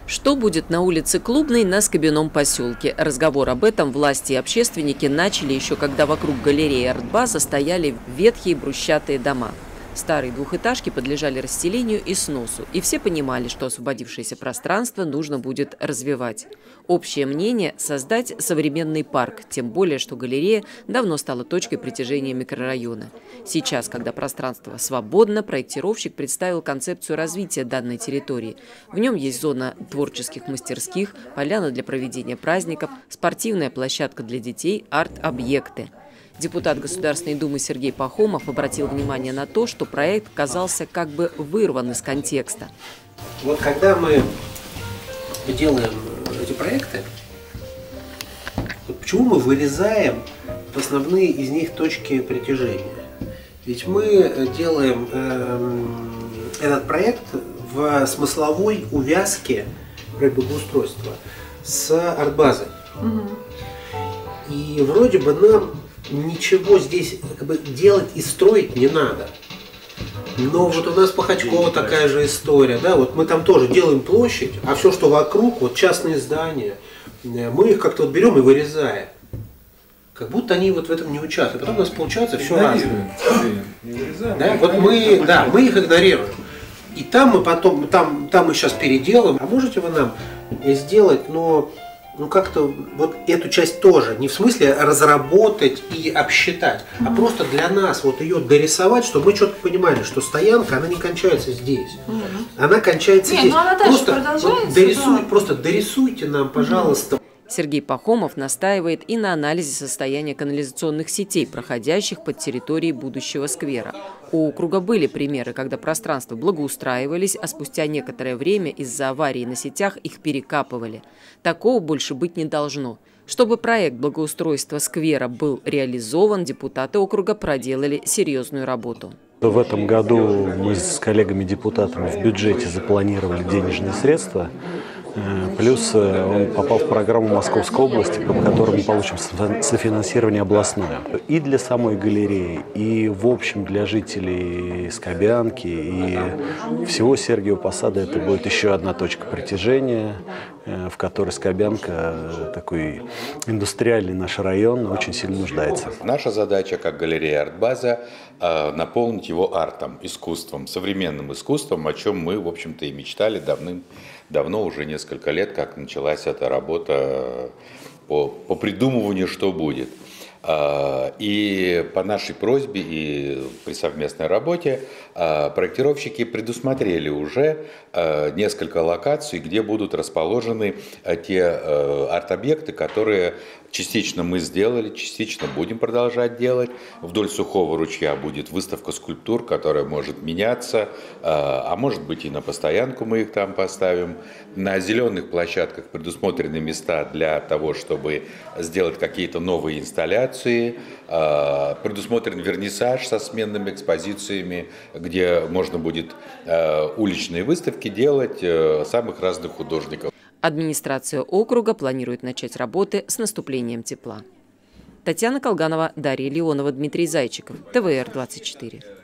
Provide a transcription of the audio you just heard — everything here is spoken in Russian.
Что будет на улице Клубной на Скобяном поселке? Разговор об этом власти и общественники начали еще когда вокруг галереи «Арт-база» стояли ветхие брусчатые дома. Старые двухэтажки подлежали расселению и сносу, и все понимали, что освободившееся пространство нужно будет развивать. Общее мнение – создать современный парк, тем более, что галерея давно стала точкой притяжения микрорайона. Сейчас, когда пространство свободно, проектировщик представил концепцию развития данной территории. В нем есть зона творческих мастерских, поляна для проведения праздников, спортивная площадка для детей, арт-объекты. Депутат Государственной Думы Сергей Пахомов обратил внимание на то, что проект казался как бы вырван из контекста. Вот когда мы делаем эти проекты, вот почему мы вырезаем основные из них точки притяжения? Ведь мы делаем этот проект в смысловой увязке благоустройства с арт-базой. И вроде бы нам ничего здесь делать и строить не надо. Но вот у нас по Хотьково такая же история, да, вот мы там тоже делаем площадь, а все, что вокруг, вот частные здания, мы их как-то вот берем и вырезаем. Как будто они вот в этом не участвуют. Потом у нас получается все разное. Да, вот мы их игнорируем. И там мы потом, там мы сейчас переделаем. А можете вы нам сделать, но как-то вот эту часть тоже, не в смысле разработать и обсчитать, а просто для нас вот ее дорисовать, чтобы мы четко понимали, что стоянка, она не кончается здесь, она кончается здесь. Она Просто дорисуйте нам, пожалуйста. Сергей Пахомов настаивает и на анализе состояния канализационных сетей, проходящих под территорией будущего сквера. У округа были примеры, когда пространства благоустраивались, а спустя некоторое время из-за аварии на сетях их перекапывали. Такого больше быть не должно. Чтобы проект благоустройства сквера был реализован, депутаты округа проделали серьезную работу. В этом году мы с коллегами-депутатами в бюджете запланировали денежные средства. Плюс он попал в программу Московской области, по которой мы получим софинансирование областное. И для самой галереи, и в общем для жителей Скобянки, и всего Сергиева Посада это будет еще одна точка притяжения, в которой Скобянка, такой индустриальный наш район, очень сильно нуждается. Наша задача, как галерея «Арт-база», наполнить его артом, искусством, современным искусством, о чем мы, в общем-то, и мечтали давно, уже несколько лет, как началась эта работа по придумыванию, что будет. И по нашей просьбе и при совместной работе проектировщики предусмотрели уже несколько локаций, где будут расположены те арт-объекты, которые частично мы сделали, частично будем продолжать делать. Вдоль Сухого ручья будет выставка скульптур, которая может меняться, а может быть и на постоянку мы их там поставим. На зеленых площадках предусмотрены места для того, чтобы сделать какие-то новые инсталляции. Предусмотрен вернисаж со сменными экспозициями, где можно будет уличные выставки делать самых разных художников. Администрация округа планирует начать работы с наступлением тепла. Татьяна Колганова, Дарья Леонова, Дмитрий Зайчиков, ТВР-24.